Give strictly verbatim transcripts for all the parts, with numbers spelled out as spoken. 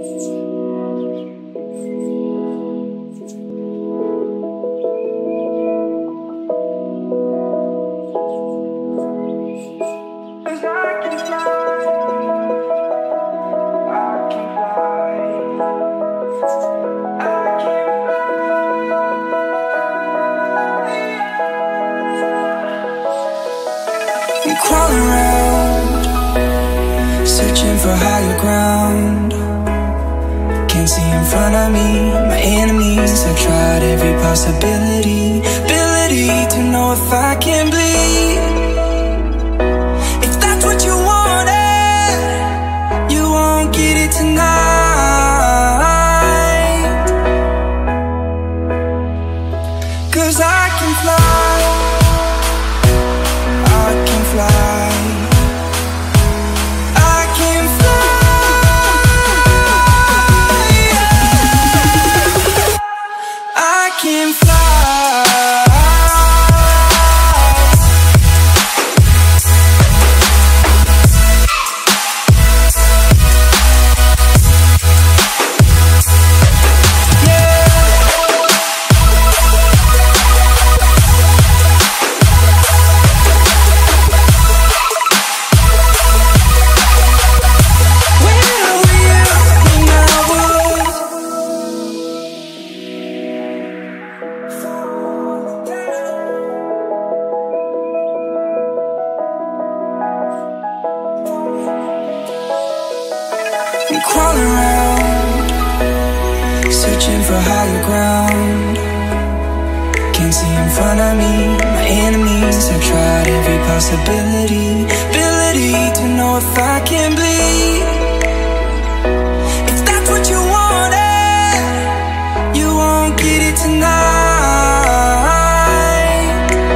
Crawling around, searching for higher ground. Can't see in front of me, my enemies. I've tried every possibility, ability to know if I can bleed. If that's what you wanted, you won't get it tonight. 'Cause I can fly, I can fly, I can fly, I can fly. I'm crawling around, searching for higher ground. Can't see in front of me, my enemies. I've tried every possibility, ability to know if I can bleed. If that's what you wanted, you won't get it tonight.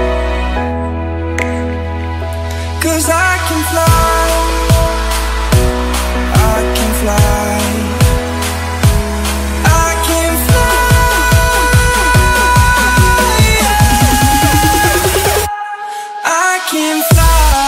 'Cause I can fly, I can fly, I can fly, I can fly.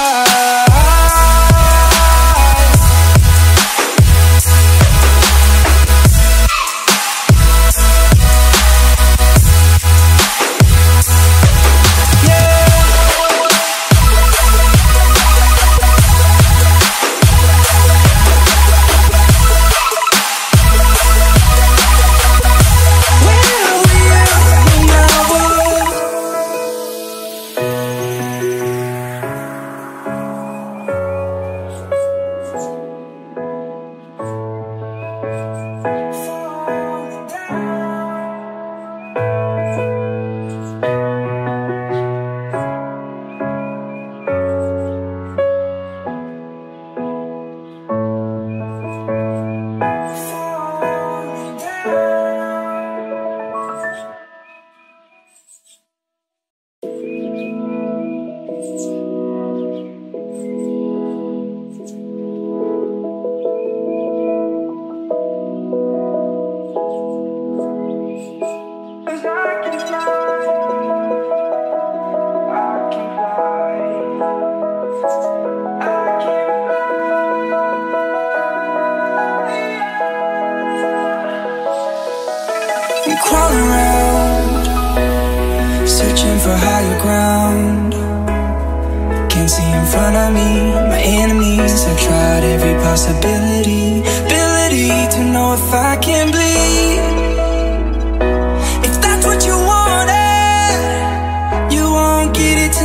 I'm crawling around, searching for higher ground. Can't see in front of me, my enemies. I've tried every possibility, ability to know if I can bleed. If that's what you wanted, you won't get it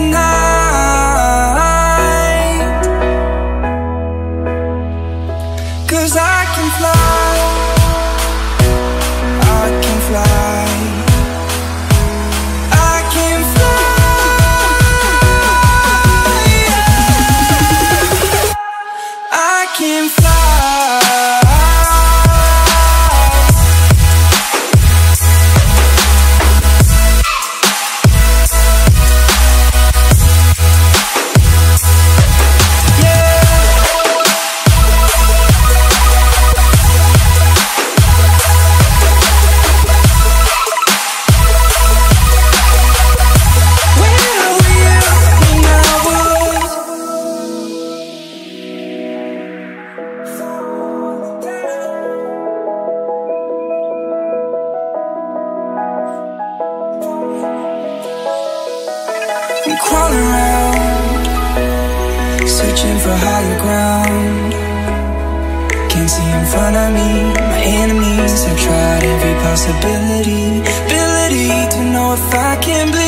tonight. 'Cause I can fly, I can fly, I can fly, I can fly. searching for higher ground. Can't see in front of me, my enemies have tried every possibility, ability to know if I can believe.